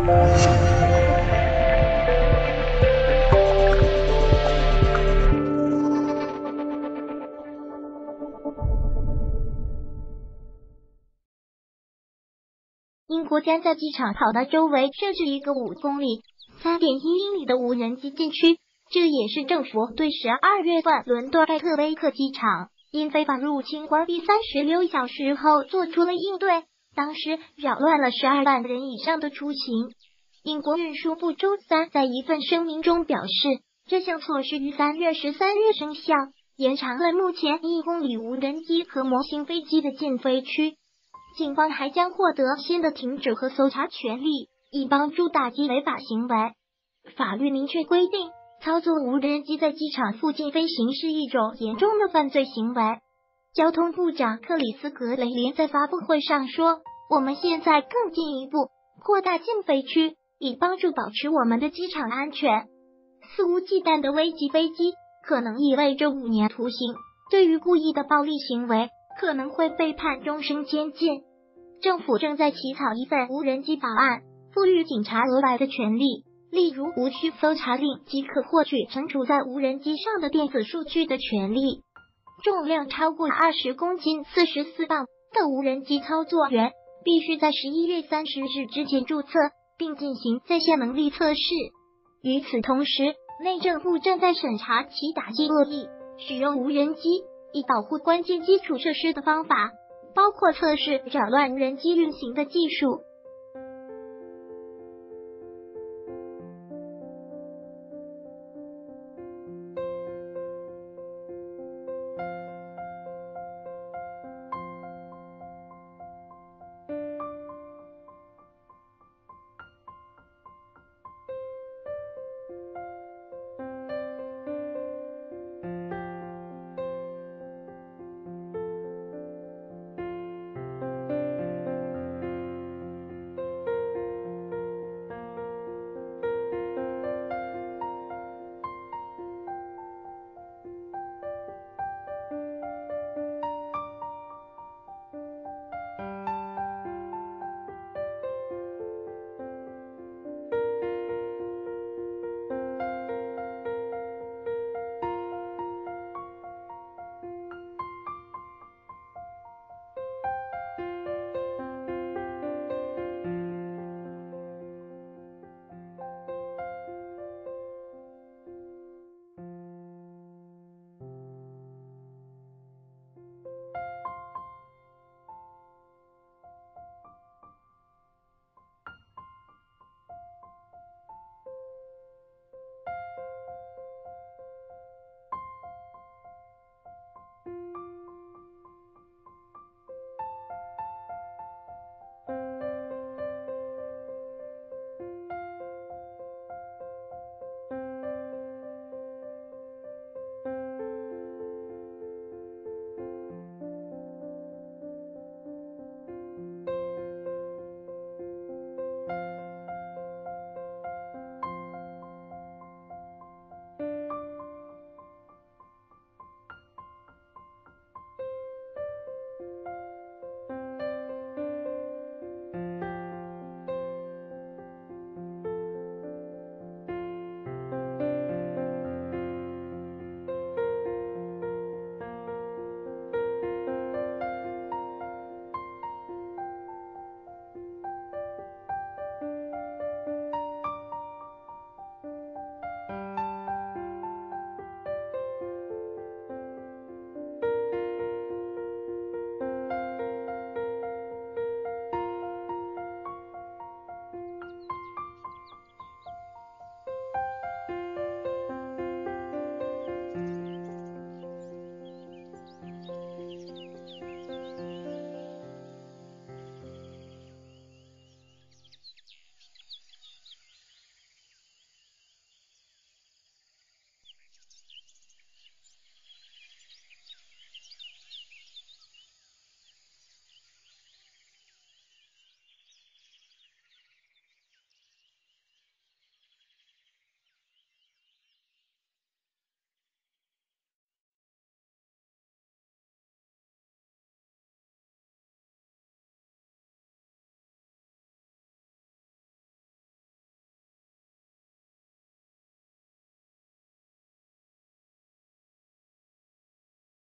英国将在机场跑道周围设置一个5公里、3.1英里的无人机禁区，这也是政府对12月份伦敦盖特威克机场因非法入侵关闭36小时后做出了应对，当时扰乱了12万人以上的出行。英国运输部周三在一份声明中表示，这项措施于3月13日生效，延长了目前1公里无人机和模型飞机的禁飞区。警方还将获得新的停止和搜查权利，以帮助打击违法行为。法律明确规定，操作无人机在机场附近飞行是一种严重的犯罪行为。交通部长克里斯·格雷连在发布会上说，我们现在更进一步扩大禁飞区，以帮助保持我们的机场安全。肆无忌惮的危及飞机可能意味着5年徒刑，对于故意的暴力行为可能会被判终身监禁。政府正在起草一份无人机法案，赋予警察额外的权利，例如无需搜查令即可获取存储在无人机上的电子数据的权利。重量超过20公斤44磅的无人机操作员必须在11月30日之前注册，并进行在线能力测试。与此同时，内政部正在审查其打击恶意使用无人机以保护关键基础设施的方法，包括测试扰乱无人机运行的技术。